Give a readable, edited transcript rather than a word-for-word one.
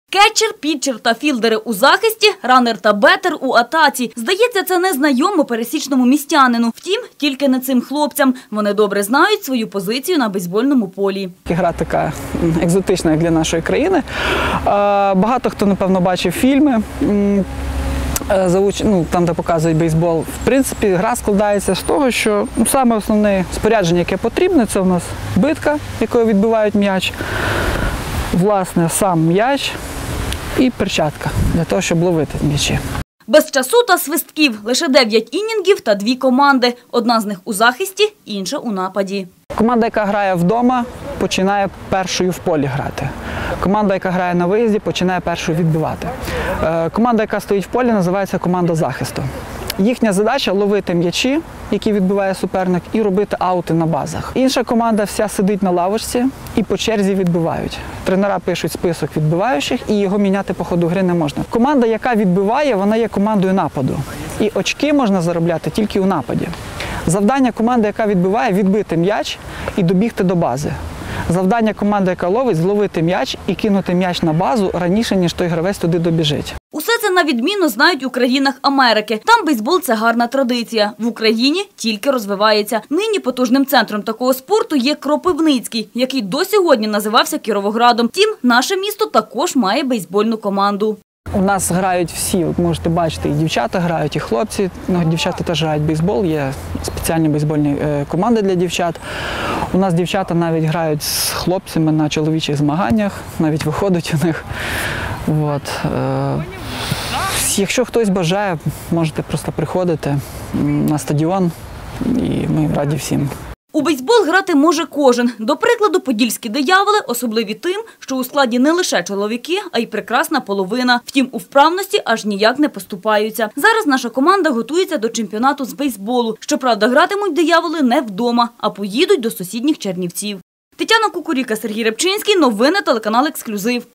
Кетчер, пітчер та філдери у захисті, ранер та бетер у атаці. Здається, це незнайомо пересічному містянину. Втім, тільки не цим хлопцям. Вони добре знають свою позицію на бейсбольному полі. Гра така екзотична, як для нашої країни. Багато хто, напевно, бачив фільми, там, де показують бейсбол. В принципі, гра складається з того, що саме основне спорядження, яке потрібне, це у нас битка, якою відбивають м'яч, власне, сам м'яч і перчатка для того, щоб ловити м'ячі. Без часу та свистків. Лише 9 інінгів та 2 команди. Одна з них у захисті, інша у нападі. Команда, яка грає вдома, починає першою в полі грати. Команда, яка грає на виїзді, починає першою відбивати. Команда, яка стоїть в полі, називається команда захисту. Їхня задача – ловити м'ячі, які відбиває суперник, і робити аути на базах. Інша команда вся сидить на лавочці і по черзі відбивають. Тренера пишуть список відбиваючих, і його міняти по ходу гри не можна. Команда, яка відбиває, вона є командою нападу. І очки можна заробляти тільки у нападі. Завдання команди, яка відбиває – відбити м'яч і добігти до бази. Завдання команди, яка ловить – зловити м'яч і кинути м'яч на базу раніше, ніж той гравець туди добіжить. Усе це на відміну знають у країнах Америки. Там бейсбол – це гарна традиція. В Україні тільки розвивається. Нині потужним центром такого спорту є Кропивницький, який до сьогодні називався Кіровоградом. Втім, наше місто також має бейсбольну команду. У нас грають всі, ви можете бачити, і дівчата грають, і хлопці. Дівчата теж грають бейсбол, є спеціальні бейсбольні команди для дівчат. У нас дівчата навіть грають з хлопцями на чоловічих змаганнях, навіть виходять у них. Якщо хтось бажає, можете просто приходити на стадіон, і ми раді всім. У бейсбол грати може кожен. До прикладу, подільські дияволи особливі тим, що у складі не лише чоловіки, а й прекрасна половина. Втім, у вправності аж ніяк не поступаються. Зараз наша команда готується до чемпіонату з бейсболу. Щоправда, гратимуть дияволи не вдома, а поїдуть до сусідніх Чернівців. Тетяна Кукуріка, Сергій Рибчинський. Новини телеканал «Ексклюзив».